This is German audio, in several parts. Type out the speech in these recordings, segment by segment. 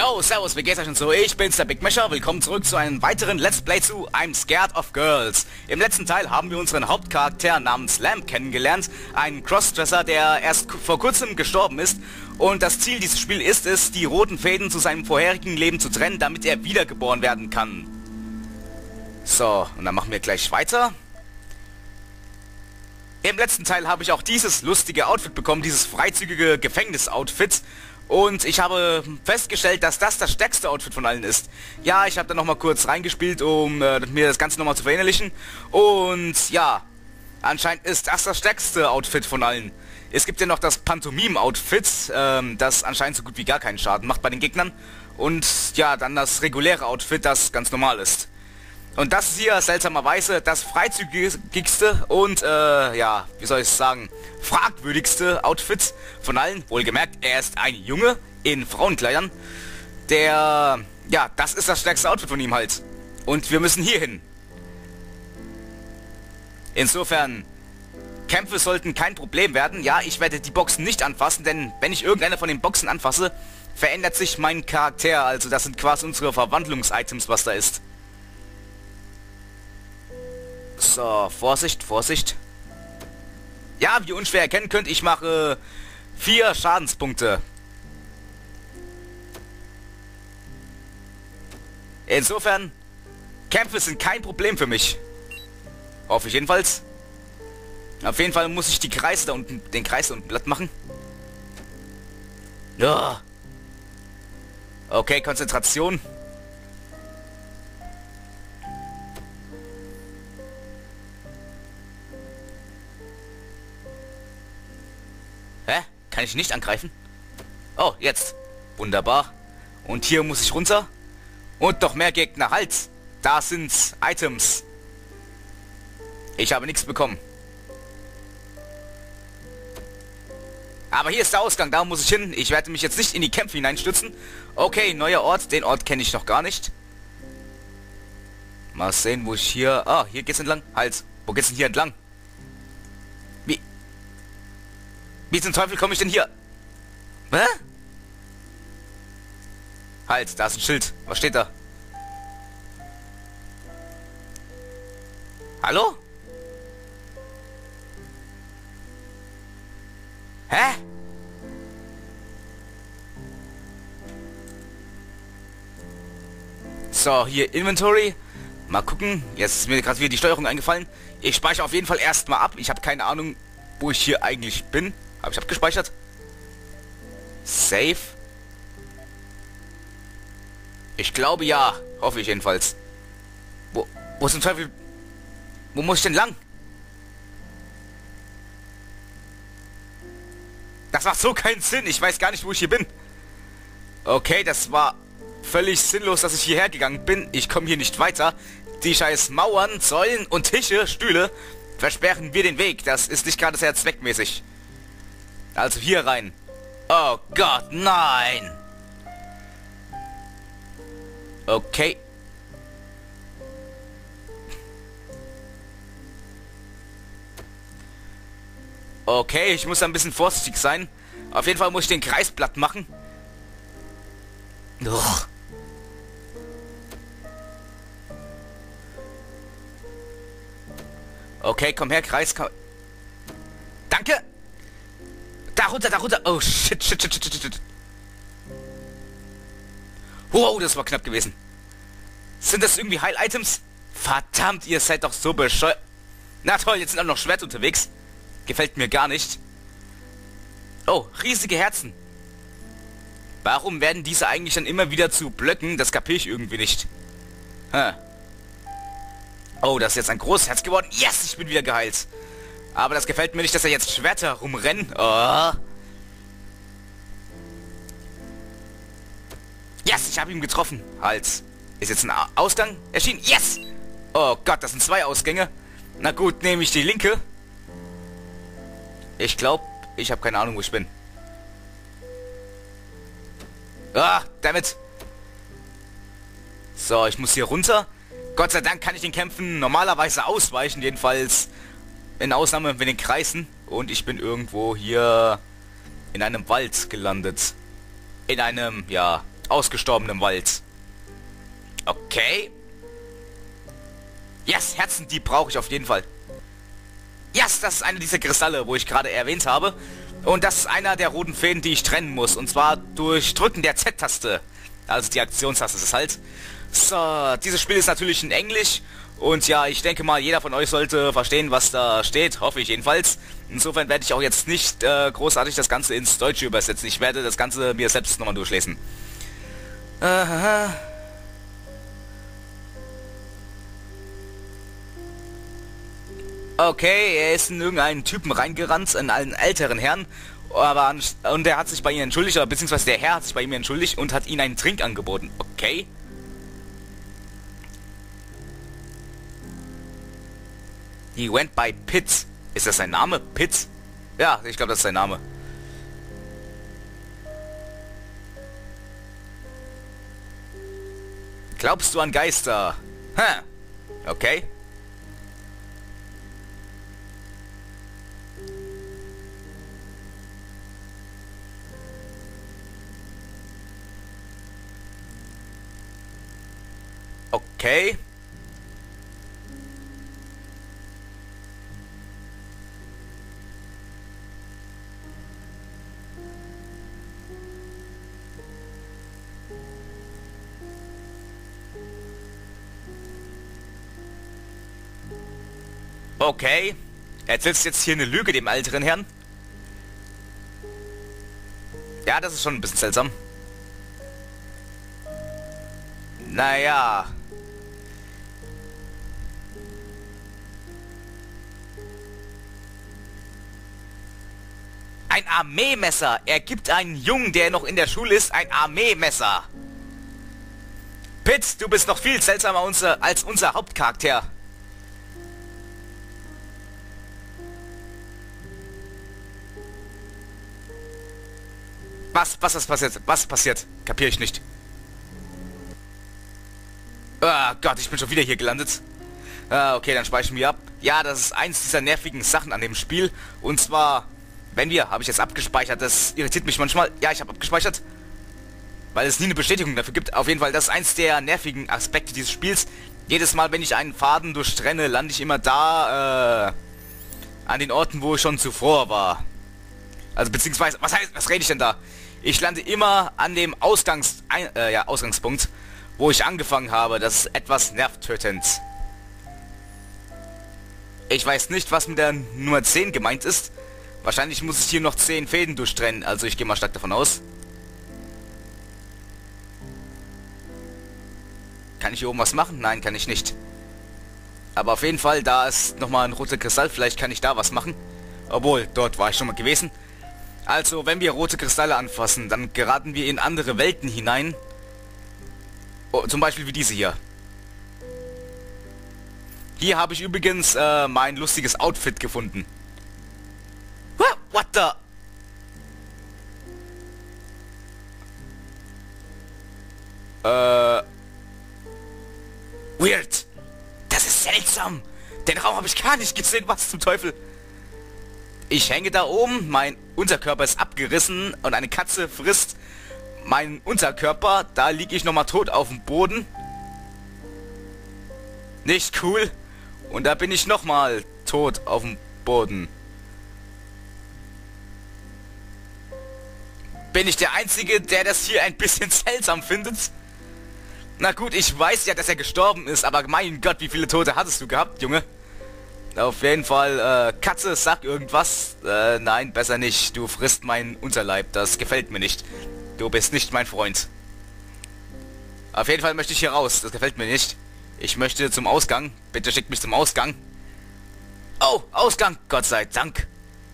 Yo, servus, wie geht's euch und so? Ich bin's, der Big Mesher. Willkommen zurück zu einem weiteren Let's Play zu I'm Scared of Girls. Im letzten Teil haben wir unseren Hauptcharakter namens Lamb kennengelernt. Einen Crossdresser, der erst vor kurzem gestorben ist. Und das Ziel dieses Spiels ist es, die roten Fäden zu seinem vorherigen Leben zu trennen, damit er wiedergeboren werden kann. So, und dann machen wir gleich weiter. Im letzten Teil habe ich auch dieses lustige Outfit bekommen, dieses freizügige Gefängnis-Outfit. Und ich habe festgestellt, dass das stärkste Outfit von allen ist. Ja, ich habe da nochmal kurz reingespielt, um mir das Ganze nochmal zu verinnerlichen. Und ja, anscheinend ist das stärkste Outfit von allen. Es gibt ja noch das Pantomime-Outfit, das anscheinend so gut wie gar keinen Schaden macht bei den Gegnern. Und ja, dann das reguläre Outfit, das ganz normal ist. Und das ist hier seltsamerweise das freizügigste und, ja, wie soll ich sagen, fragwürdigste Outfit von allen. Wohlgemerkt, er ist ein Junge in Frauenkleidern. Ja, das ist das stärkste Outfit von ihm halt. Und wir müssen hier hin. Insofern, Kämpfe sollten kein Problem werden. Ja, ich werde die Boxen nicht anfassen, denn wenn ich irgendeine von den Boxen anfasse, verändert sich mein Charakter. Also das sind quasi unsere Verwandlungs-Items, was da ist. So, Vorsicht, Vorsicht. Ja, wie ihr unschwer erkennen könnt, ich mache 4 Schadenspunkte. Insofern, Kämpfe sind kein Problem für mich. Hoffe ich jedenfalls. Auf jeden Fall muss ich die Kreise da unten, den Kreis da unten platt machen. Ja. Okay, Konzentration. Hä? Kann ich nicht angreifen? Oh, jetzt. Wunderbar. Und hier muss ich runter. Und noch mehr Gegner. Halt! Da sind Items. Ich habe nichts bekommen. Aber hier ist der Ausgang. Da muss ich hin. Ich werde mich jetzt nicht in die Kämpfe hineinstürzen. Okay, neuer Ort. Den Ort kenne ich noch gar nicht. Mal sehen, wo ich hier... Ah, hier geht's entlang. Halt. Wo geht's denn hier entlang? Wie zum Teufel komme ich denn hier? Hä? Halt, da ist ein Schild. Was steht da? Hallo? Hä? So, hier Inventory. Mal gucken. Jetzt ist mir gerade wieder die Steuerung eingefallen. Ich speichere auf jeden Fall erstmal ab. Ich habe keine Ahnung, wo ich hier eigentlich bin. Habe ich abgespeichert? Save? Ich glaube ja. Hoffe ich jedenfalls. Wo ist denn Teufel? Wo muss ich denn lang? Das macht so keinen Sinn. Ich weiß gar nicht, wo ich hier bin. Okay, das war völlig sinnlos, dass ich hierher gegangen bin. Ich komme hier nicht weiter. Die scheiß Mauern, Säulen und Tische, Stühle versperren mir den Weg. Das ist nicht gerade sehr zweckmäßig. Also hier rein. Oh Gott, nein! Okay. Okay, ich muss ein bisschen vorsichtig sein. Auf jeden Fall muss ich den Kreis platt machen. Uch. Okay, komm her, Kreis. Komm. Danke! Da runter, da runter. Oh, shit, shit, shit, shit, shit. Wow, das war knapp gewesen. Sind das irgendwie Heil-Items? Verdammt, ihr seid doch so bescheuert. Na toll, jetzt sind auch noch Schwert unterwegs. Gefällt mir gar nicht. Oh, riesige Herzen. Warum werden diese eigentlich dann immer wieder zu Blöcken? Das kapiere ich irgendwie nicht. Hm. Oh, das ist jetzt ein großes Herz geworden. Yes, ich bin wieder geheilt. Aber das gefällt mir nicht, dass er jetzt Schwerter rumrennen. Oh. Yes, ich habe ihn getroffen. Halt. Ist jetzt ein Ausgang erschienen? Yes! Oh Gott, das sind 2 Ausgänge. Na gut, nehme ich die linke. Ich glaube, ich habe keine Ahnung, wo ich bin. Ah, damit. So, ich muss hier runter. Gott sei Dank kann ich den Kämpfen normalerweise ausweichen, jedenfalls in Ausnahme mit den Kreisen. Und ich bin irgendwo hier in einem Wald gelandet. In einem, ja, ausgestorbenem Wald. Okay. Yes, Herzen, die brauche ich auf jeden Fall. Yes, das ist einer dieser Kristalle, wo ich gerade erwähnt habe. Und das ist einer der roten Fäden, die ich trennen muss. Und zwar durch Drücken der Z-Taste. Also die Aktionstaste ist es halt. So, dieses Spiel ist natürlich in Englisch. Und ja, ich denke mal, jeder von euch sollte verstehen, was da steht. Hoffe ich jedenfalls. Insofern werde ich auch jetzt nicht großartig das Ganze ins Deutsche übersetzen. Ich werde das Ganze mir selbst nochmal durchlesen. Okay, er ist in irgendeinen Typen reingerannt, in einen älteren Herrn, und er hat sich bei ihm entschuldigt, oder beziehungsweise der Herr hat sich bei ihm entschuldigt und hat ihm einen Trink angeboten. Okay. He went by Pitt. Ist das sein Name? Pitt? Ja, ich glaube, das ist sein Name. Glaubst du an Geister? Hm. Okay. Okay. Okay. Erzählst du jetzt hier eine Lüge dem älteren Herrn? Ja, das ist schon ein bisschen seltsam. Naja. Ein Armeemesser. Er gibt einen Jungen, der noch in der Schule ist, ein Armeemesser. Pitt, du bist noch viel seltsamer als unser Hauptcharakter. Was ist passiert? Was passiert? Kapiere ich nicht. Ah Gott, ich bin schon wieder hier gelandet. Okay, dann speichern wir ab. Ja, das ist eins dieser nervigen Sachen an dem Spiel. Und zwar, habe ich jetzt abgespeichert, das irritiert mich manchmal. Ja, ich habe abgespeichert. Weil es nie eine Bestätigung dafür gibt. Auf jeden Fall, das ist eins der nervigen Aspekte dieses Spiels. Jedes Mal, wenn ich einen Faden durchtrenne, lande ich immer da, an den Orten, wo ich schon zuvor war. Also, beziehungsweise, was rede ich denn da? Ich lande immer an dem Ausgangspunkt, wo ich angefangen habe. Das ist etwas nervtötend. Ich weiß nicht, was mit der Nummer 10 gemeint ist. Wahrscheinlich muss ich hier noch 10 Fäden durchtrennen. Also ich gehe mal stark davon aus. Kann ich hier oben was machen? Nein, kann ich nicht. Aber auf jeden Fall, da ist nochmal ein roter Kristall. Vielleicht kann ich da was machen. Obwohl, dort war ich schon mal gewesen. Also, wenn wir rote Kristalle anfassen, dann geraten wir in andere Welten hinein. Oh, zum Beispiel wie diese hier. Hier habe ich übrigens mein lustiges Outfit gefunden. What the? Weird. Das ist seltsam. Den Raum habe ich gar nicht gesehen. Was zum Teufel? Ich hänge da oben, mein Unterkörper ist abgerissen und eine Katze frisst meinen Unterkörper. Da liege ich nochmal tot auf dem Boden. Nicht cool. Und da bin ich nochmal tot auf dem Boden. Bin ich der Einzige, der das hier ein bisschen seltsam findet? Na gut, ich weiß ja, dass er gestorben ist, aber mein Gott, wie viele Tote hattest du gehabt, Junge? Auf jeden Fall, Katze, sag irgendwas. Nein, besser nicht. Du frisst meinen Unterleib. Das gefällt mir nicht. Du bist nicht mein Freund. Auf jeden Fall möchte ich hier raus. Das gefällt mir nicht. Ich möchte zum Ausgang. Bitte schickt mich zum Ausgang. Oh, Ausgang. Gott sei Dank.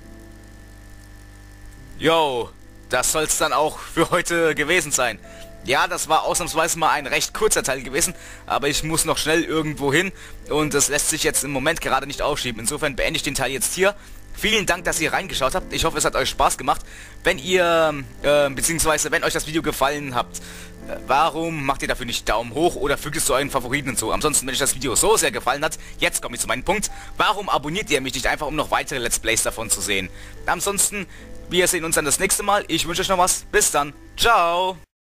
Yo, das soll's dann auch für heute gewesen sein. Ja, das war ausnahmsweise mal ein recht kurzer Teil gewesen, aber ich muss noch schnell irgendwo hin und das lässt sich jetzt im Moment gerade nicht aufschieben. Insofern beende ich den Teil jetzt hier. Vielen Dank, dass ihr reingeschaut habt. Ich hoffe, es hat euch Spaß gemacht. Wenn ihr, beziehungsweise wenn euch das Video gefallen habt, warum macht ihr dafür nicht Daumen hoch oder fügt es zu euren Favoriten hinzu? Ansonsten, wenn euch das Video so sehr gefallen hat, jetzt komme ich zu meinem Punkt. Warum abonniert ihr mich nicht einfach, um noch weitere Let's Plays davon zu sehen? Ansonsten, wir sehen uns dann das nächste Mal. Ich wünsche euch noch was. Bis dann. Ciao.